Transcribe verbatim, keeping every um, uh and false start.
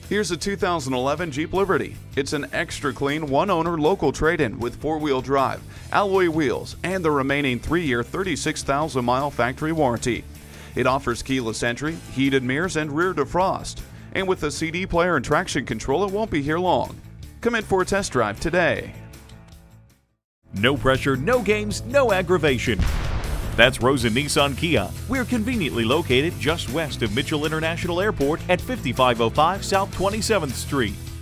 Here's a two thousand eleven Jeep Liberty. It's an extra clean, one-owner local trade-in with four-wheel drive, alloy wheels, and the remaining three-year, thirty-six thousand mile factory warranty. It offers keyless entry, heated mirrors, and rear defrost. And with a C D player and traction control, it won't be here long. Come in for a test drive today. No pressure, no games, no aggravation. That's Rosen Nissan Kia. We're conveniently located just west of Mitchell International Airport at fifty-five oh five South twenty-seventh Street.